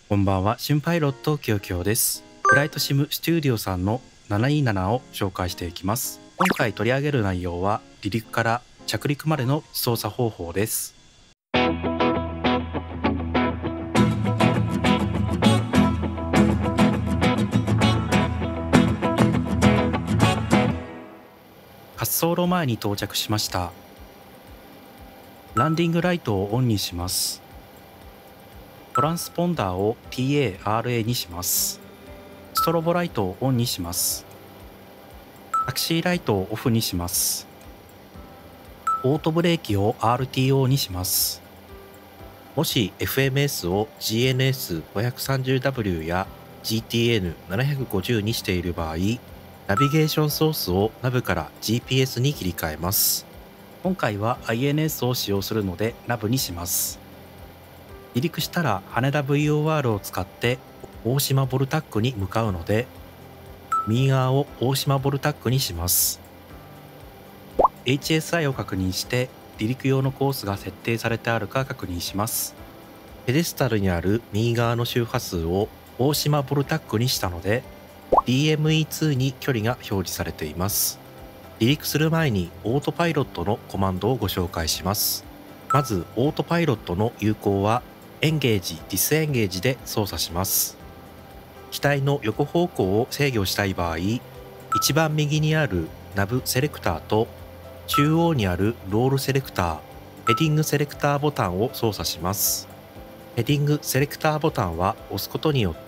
こんばんは、新パイロットきよきよです。フライトシムステューディオさんの727を紹介していきます。今回取り上げる内容は離陸から着陸までの操作方法です。滑走路前に到着しました。ランディングライトをオンにします。トランスポンダーを TARA にします。ストロボライトをオンにします。タクシーライトをオフにします。オートブレーキを RTO にします。もし FMS を GNS530W や GTN750 にしている場合、ナビゲーションソースをナブから GPS に切り替えます。今回は INS を使用するのでナブにします。離陸したら羽田 VOR を使って大島ボルタックに向かうので、右側を大島ボルタックにします。HSI を確認して離陸用のコースが設定されてあるか確認します。ペデスタルにある右側の周波数を大島ボルタックにしたので DME2 に距離が表示されています。離陸する前にオートパイロットのコマンドをご紹介します。まずオートパイロットの有効はエンゲージ・ディスエンゲージで操作します。機体の横方向を制御したい場合、一番右にあるナブセレクターと中央にあるロールセレクター、ヘディングセレクターボタンを操作します。ヘディングセレクターボタンは押すことによって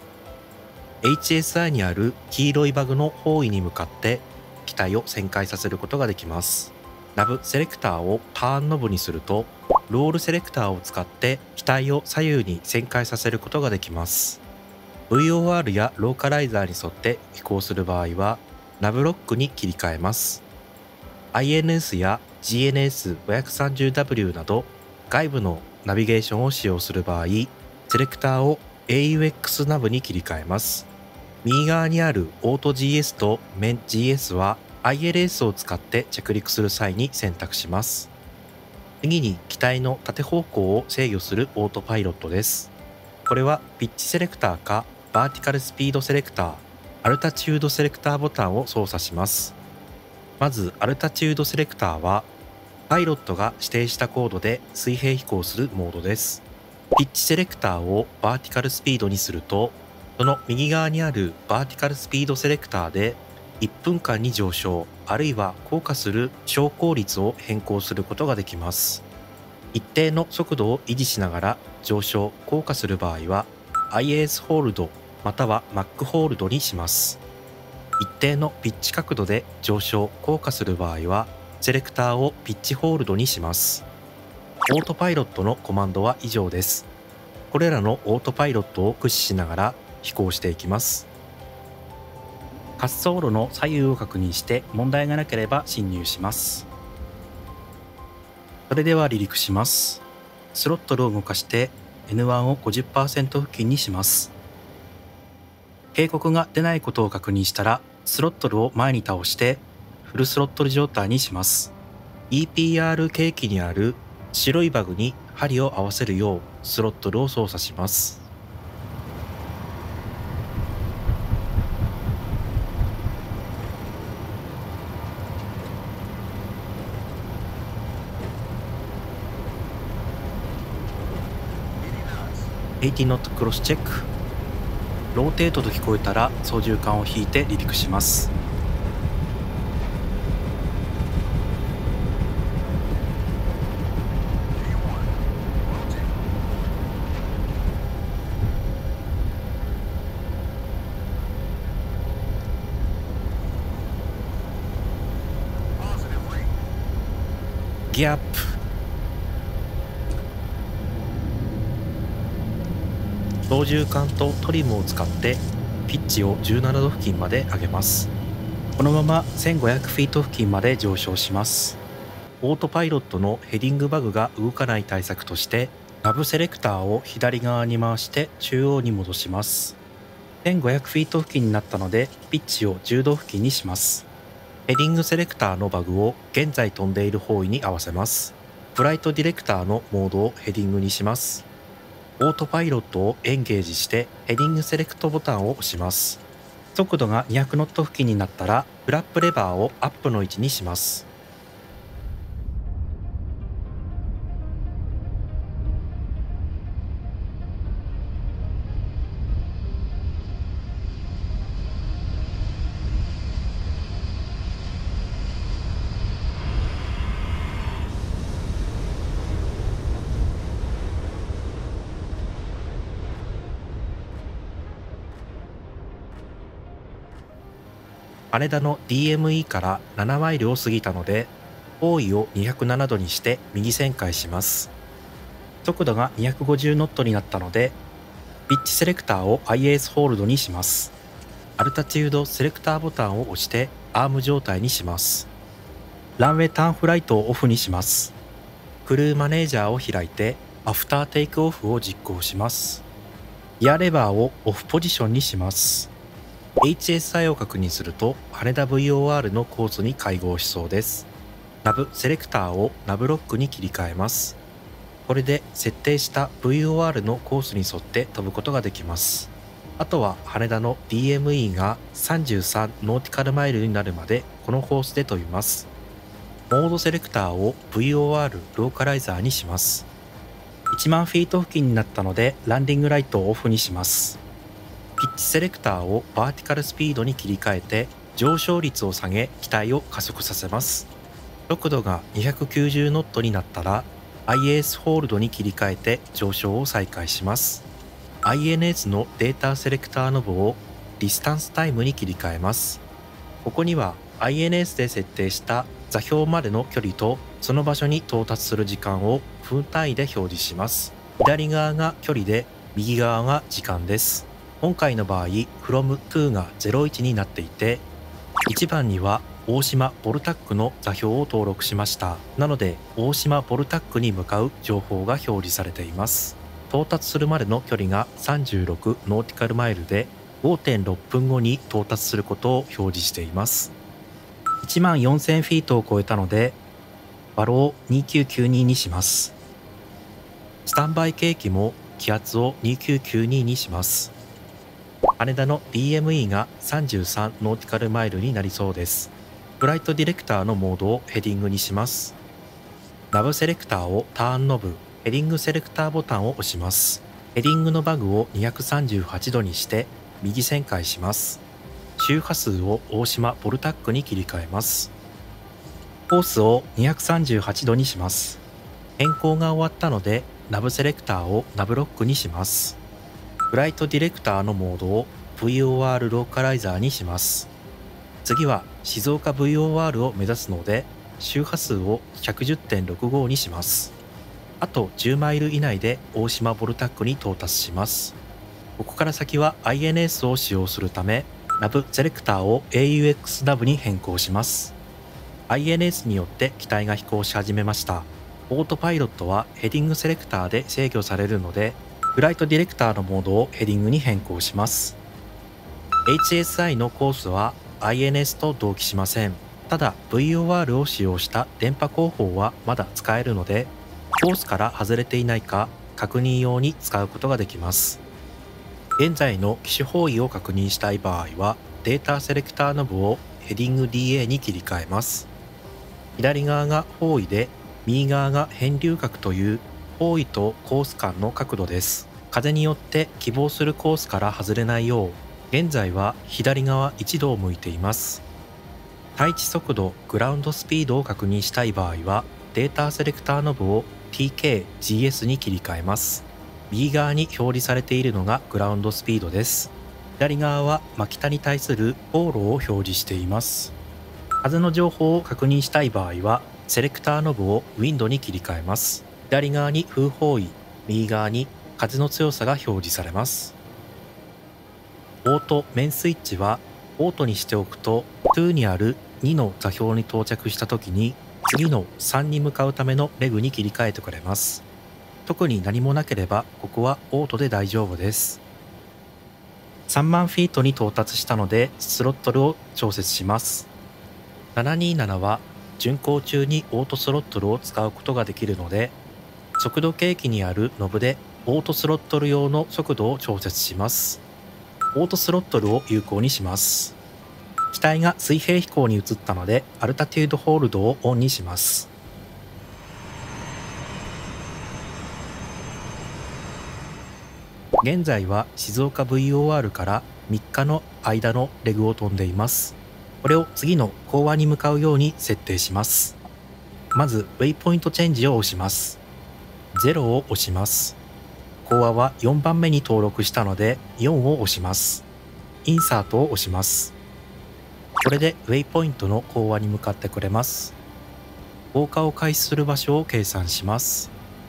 HSI にある黄色いバグの方位に向かって機体を旋回させることができます。ナブセレクターをターンノブにするとロールセレクターを使って機体を左右に旋回させることができます。VOR やローカライザーに沿って飛行する場合はナブロックに切り替えます。INS や GNS530W など外部のナビゲーションを使用する場合、セレクターを AUX ナブに切り替えます。右側にあるオート GS とメン GS は ILS を使って着陸する際に選択します。次に機体の縦方向を制御するオートパイロットです。これはピッチセレクターかバーティカルスピードセレクター、アルタチュードセレクターボタンを操作します。まずアルタチュードセレクターはパイロットが指定した高度で水平飛行するモードです。ピッチセレクターをバーティカルスピードにすると、その右側にあるバーティカルスピードセレクターで1分間に上昇あるいは降下する昇降率を変更することができます。一定の速度を維持しながら上昇降下する場合は IAS ホールドまたは MAC ホールドにします。一定のピッチ角度で上昇降下する場合はセレクターをピッチホールドにします。オートパイロットのコマンドは以上です。これらのオートパイロットを駆使しながら飛行していきます。滑走路の左右を確認して問題がなければ進入します。それでは離陸します。スロットルを動かして N1 を 50% 付近にします。警告が出ないことを確認したらスロットルを前に倒してフルスロットル状態にします。EPR 計器にある白いバグに針を合わせるようスロットルを操作します。80ノットクロスチェック。ローテートと聞こえたら操縦桿を引いて離陸します。ギアアップ。操縦桿とトリムを使ってピッチを17度付近まで上げます。このまま1500フィート付近まで上昇します。オートパイロットのヘディングバグが動かない対策としてナブセレクターを左側に回して中央に戻します。1500フィート付近になったのでピッチを10度付近にします。ヘディングセレクターのバグを現在飛んでいる方位に合わせます。フライトディレクターのモードをヘディングにします。 オートパイロットをエンゲージしてヘディングセレクトボタンを押します。速度が200ノット付近になったらフラップレバーをアップの位置にします。羽田の DME から7マイルを過ぎたので、方位を207度にして右旋回します。速度が250ノットになったので、ピッチセレクターを IAS ホールドにします。アルタチュードセレクターボタンを押してアーム状態にします。ランウェイターンフライトをオフにします。クルーマネージャーを開いてアフターテイクオフを実行します。ギアレバーをオフポジションにします。HSI を確認すると羽田 VOR のコースに会合しそうです。ナブセレクターをナブロックに切り替えます。これで設定した VOR のコースに沿って飛ぶことができます。あとは羽田の DME が33ノーティカルマイルになるまでこのコースで飛びます。モードセレクターを VOR ローカライザーにします。1万フィート付近になったのでランディングライトをオフにします。ピッチセレクターをバーティカルスピードに切り替えて上昇率を下げ機体を加速させます。速度が290ノットになったら IAS ホールドに切り替えて上昇を再開します。INS のデータセレクターノブをディスタンスタイムに切り替えます。ここには INS で設定した座標までの距離とその場所に到達する時間を分単位で表示します。左側が距離で右側が時間です。今回の場合 from to が01になっていて、1番には大島ボルタックの座標を登録しました。なので大島ボルタックに向かう情報が表示されています。到達するまでの距離が36ノーティカルマイルで 5.6 分後に到達することを表示しています。1万4000フィートを超えたのでバロを2992にします。スタンバイ計器も気圧を2992にします。羽田の DME が33ノーティカルマイルになりそうです。フライトディレクターのモードをヘディングにします。ナブセレクターをターンノブ、ヘディングセレクターボタンを押します。ヘディングのバグを238度にして右旋回します。周波数を大島ボルタックに切り替えます。コースを238度にします。変更が終わったのでナブセレクターをナブロックにします。フライトディレクターのモードを VOR ローカライザーにします。次は静岡 VOR を目指すので周波数を 110.65 にします。あと10マイル以内で大島ボルタックに到達します。ここから先は INS を使用するためナブセレクターを AUX ナブに変更します。INS によって機体が飛行し始めました。オートパイロットはヘディングセレクターで制御されるのでフライトディレクターのモードをヘディングに変更します。HSI のコースは INS と同期しません。ただ VOR を使用した電波広報はまだ使えるので、コースから外れていないか確認用に使うことができます。現在の機種方位を確認したい場合は、データセレクターノブをヘディング DA に切り替えます。左側が方位で、右側が変流角という方位とコース間の角度です。風によって希望するコースから外れないよう、現在は左側1度を向いています。対地速度、グラウンドスピードを確認したい場合は、データセレクターノブを TK/GS に切り替えます。右側に表示されているのがグラウンドスピードです。左側は真北に対する航路を表示しています。風の情報を確認したい場合は、セレクターノブをウィンドに切り替えます。左側に風方位、右側に風の強さが表示されます。オートメンスイッチはオートにしておくと2にある2の座標に到着した時に次の3に向かうためのレグに切り替えてくれます。特に何もなければここはオートで大丈夫です。3万フィートに到達したのでスロットルを調節します。727は巡航中にオートスロットルを使うことができるので、速度計器にあるノブでオートスロットル用の速度を調節します。オートスロットルを有効にします。機体が水平飛行に移ったので、アルタテュードホールドをオンにします。現在は静岡 VOR から3日の間のレグを飛んでいます。これを次の講和に向かうように設定します。まず、ウェイポイントチェンジを押します。0を押します。講和は4番目に登録したので4を押します。インサートを押します。これでウェイポイントの講和に向かってくれます。降下を開始する場所を計算します。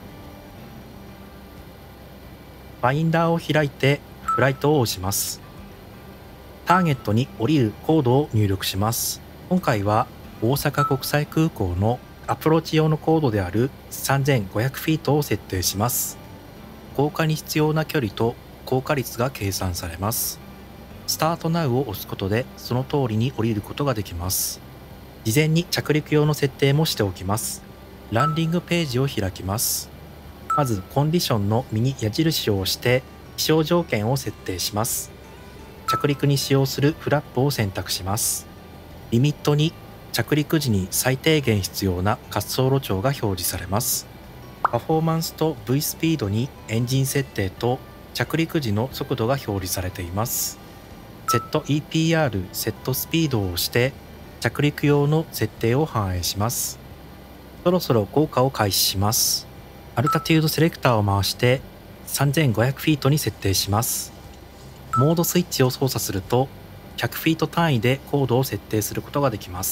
ファインダーを開いてフライトを押します。ターゲットに降りるコードを入力します。今回は大阪国際空港のアプローチ用のコードである3500フィートを設定します。降下に必要な距離と降下率が計算されます。スタートナウを押すことでその通りに降りることができます。事前に着陸用の設定もしておきます。ランディングページを開きます。まずコンディションの右矢印を押して気象条件を設定します。着陸に使用するフラップを選択します。リミットに着陸時に最低限必要な滑走路長が表示されます。パフォーマンスと V スピードにエンジン設定と着陸時の速度が表示されています。セット EPR セットスピードを押して着陸用の設定を反映します。そろそろ降下を開始します。アルタテュードセレクターを回して3500フィートに設定します。モードスイッチを操作すると100フィート単位で高度を設定することができます。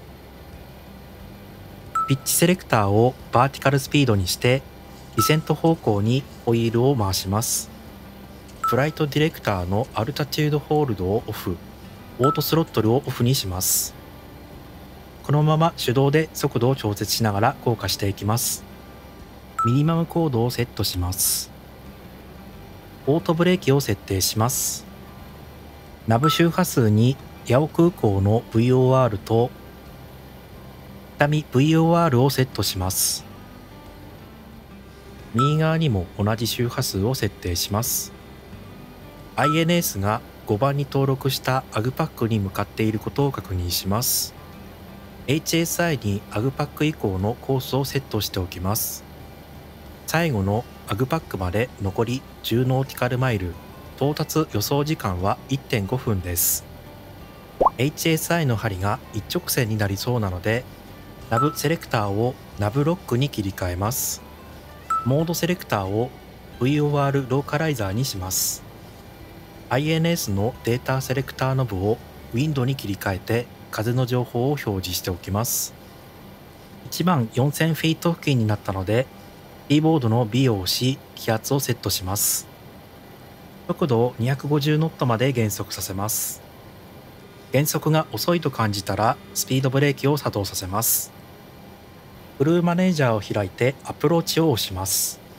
ピッチセレクターをバーティカルスピードにしてディセント方向にホイールを回します。フライトディレクターのアルタチュードホールドをオフ、オートスロットルをオフにします。このまま手動で速度を調節しながら降下していきます。ミニマム高度をセットします。オートブレーキを設定します。ナブ周波数に八尾空港の VOR と伊丹 VOR をセットします。右側にも同じ周波数を設定します。INS が5番に登録したアグパックに向かっていることを確認します。HSI にアグパック以降のコースをセットしておきます。最後のアグパックまで残り10ノーティカルマイル、到達予想時間は 1.5 分です。HSI の針が一直線になりそうなので、ナブセレクターをナブロックに切り替えます。モードセレクターを VOR ローカライザーにします。INS のデータセレクターノブをウィンドに切り替えて風の情報を表示しておきます。14000フィート付近になったので、キーボードの B を押し気圧をセットします。速度を250ノットまで減速させます。減速が遅いと感じたらスピードブレーキを作動させます。クルーマネージャーを開いてアプローチを押します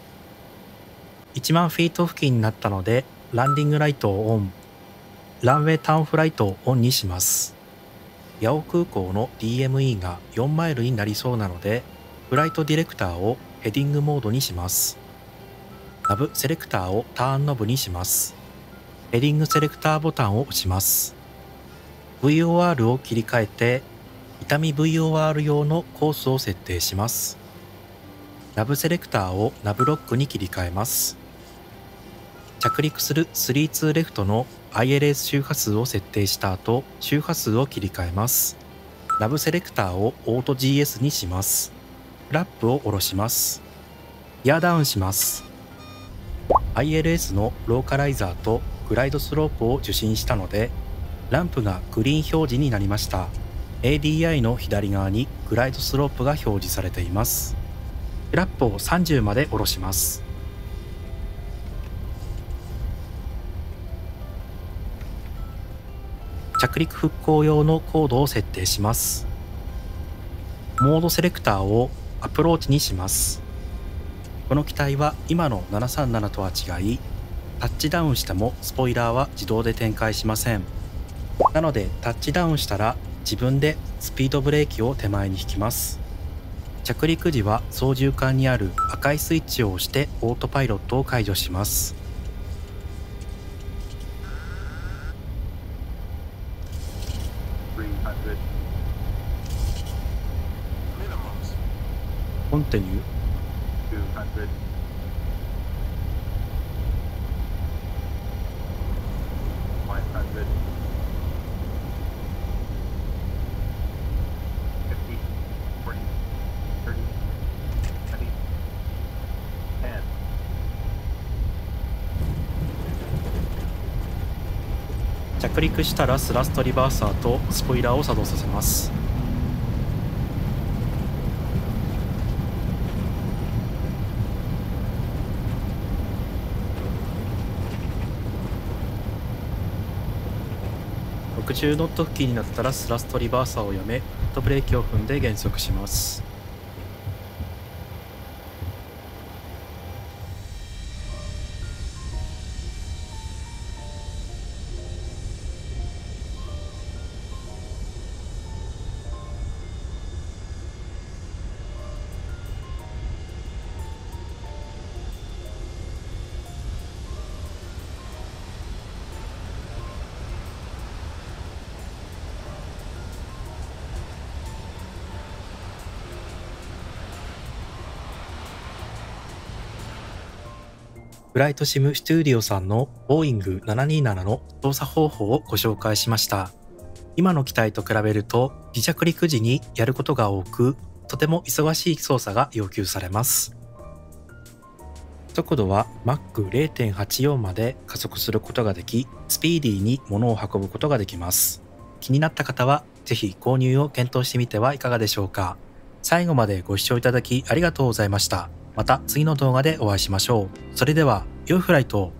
。1万フィート付近になったのでランディングライトをオン、ランウェイターンフライトをオンにします。八尾空港の DME が4マイルになりそうなので、フライトディレクターをヘディングモードにします。ナブセレクターをターンノブにします。ヘディングセレクターボタンを押します。VOR を切り替えて、伊丹 VOR 用のコースを設定します。ナブセレクターをナブロックに切り替えます。着陸する32レフトの ILS 周波数を設定した後、周波数を切り替えます。ナブセレクターをオート GS にします。フラップを下ろします。ギアダウンします。ILS のローカライザーとグライドスロープを受信したので、ランプがグリーン表示になりました。ADI の左側にグライドスロープが表示されています。フラップを30まで下ろします。着陸復興用のコードを設定します。モードセレクターをアプローチにします。この機体は今の737とは違い、タッチダウンしてもスポイラーは自動で展開しません。なのでタッチダウンしたら自分でスピードブレーキを手前に引きます。 着陸時は操縦桿にある赤いスイッチを押してオートパイロットを解除します。コンティニュー。着陸したらスラストリバーサーとスポイラーを作動させます。60ノット付近になったらスラストリバーサーをやめ、フットブレーキを踏んで減速します。フライトシムステューディオさんのボーイング727の操作方法をご紹介しました。今の機体と比べると離着陸時にやることが多く、とても忙しい操作が要求されます。速度は Mach 0.84 まで加速することができ、スピーディーに物を運ぶことができます。気になった方はぜひ購入を検討してみてはいかがでしょうか。最後までご視聴いただきありがとうございました。また次の動画でお会いしましょう。それでは、良いフライトを。